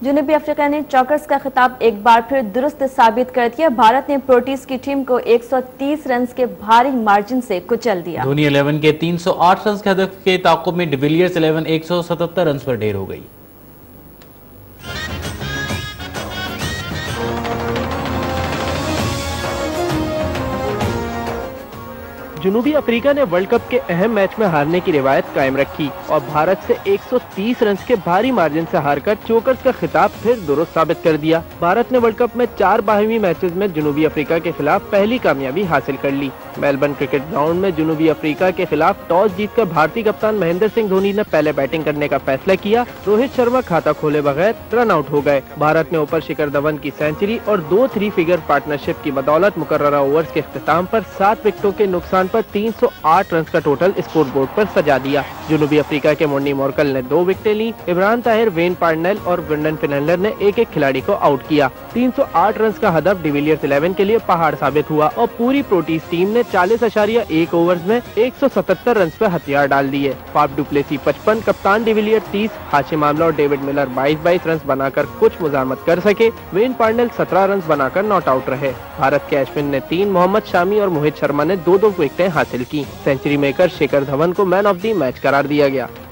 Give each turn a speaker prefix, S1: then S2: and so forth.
S1: जनूबी अफ्रीका ने चौकर्स का खिताब एक बार फिर दुरुस्त साबित कर दिया। भारत ने प्रोटीज की टीम को 130 रन के भारी मार्जिन से कुचल दिया।
S2: धोनी 11 के 308 रन के हदफ के ताक़ुब में डिविलियर्स 11 177 रन पर ढेर हो गई।
S3: जनूबी अफ्रीका ने वर्ल्ड कप के अहम मैच में हारने की रिवायत कायम रखी और भारत से 130 रन के भारी मार्जिन से हारकर चोकर्स का खिताब फिर दुरुस्त साबित कर दिया। भारत ने वर्ल्ड कप में 4 बाहमी मैचेस में जनूबी अफ्रीका के खिलाफ पहली कामयाबी हासिल कर ली। मेलबर्न क्रिकेट ग्राउंड में जनूबी अफ्रीका के खिलाफ टॉस जीतकर भारतीय कप्तान महेंद्र सिंह धोनी ने पहले बैटिंग करने का फैसला किया। रोहित शर्मा खाता खोले बगैर रन आउट हो गए। भारत ने ओपनर शिखर धवन की सेंचुरी और 2 3 फिगर पार्टनरशिप की बदौलत मुकर्ररा ओवर्स के इख्तिताम पर 7 विकेटों के नुकसान पर 308 रन का टोटल स्कोर बोर्ड पर सजा दिया। जनूबी अफ्रीका के मोर्नी मोर्कल ने 2 विकेटें ली। इमरान ताहिर, वेन पार्नेल और ब्रेंडन फिनलैंडर ने एक खिलाड़ी को आउट किया। 308 रन का हदफ डिविलियर्स 11 के लिए पहाड़ साबित हुआ और पूरी प्रोटीज टीम ने 40.1 ओवर्स में 177 रन पे हथियार डाल दिए। फाफ डु प्लेसी 55, कप्तान डिविलियर्स 30, हाशिम आमला और डेविड मिलर 22 रन बनाकर कुछ मुजामत कर सके। वेन पार्नेल 17 रन बनाकर नॉट आउट रहे। भारत के अश्विन ने 3, मोहम्मद शामी और मोहित शर्मा ने 2 विकेटें हासिल की। सेंचुरी मेकर शिखर धवन को मैन ऑफ द मैच करार दिया गया।